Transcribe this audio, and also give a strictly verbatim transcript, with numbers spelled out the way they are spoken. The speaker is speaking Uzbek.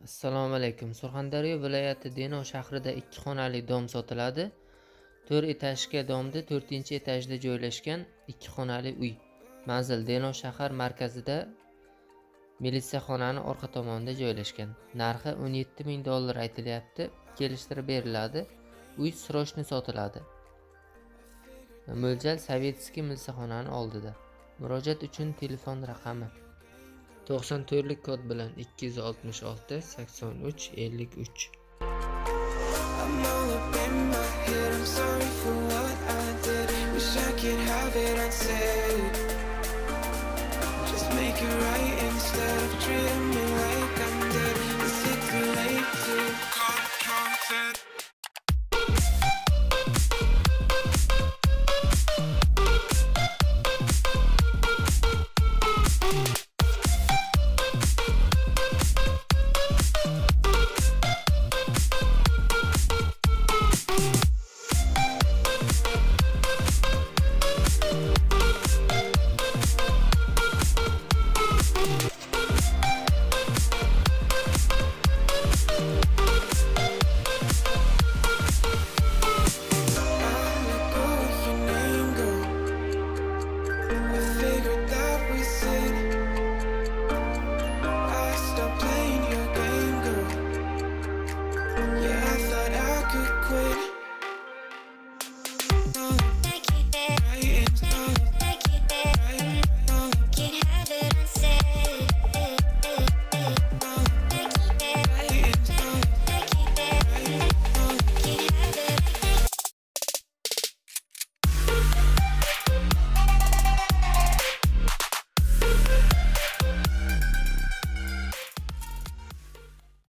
Assalomu alaykum. Surxondaryo viloyati Denov shahrida ikki xonali dom sotiladi. to'rt etajga domda to'rtinchi etajda joylashgan ikki xonali uy. Manzil Denov shahar markazida militsiyaxonaning orqa tomonida joylashgan. Narxi o'n yetti ming dollar aytilyapti. Kelishtirib beriladi. Uy Srochna sotiladi. Mo'ljal Sovetskiy militsiyaxonaning oldida. Murojaat uchun telefon raqami to'qson to'rtlik kod bilan ikki yuz oltmish olti sakson uch ellik uch. I'm all up in my head, I'm sorry for what I did. Wish I could have it unsaid. Just make it right instead of dreaming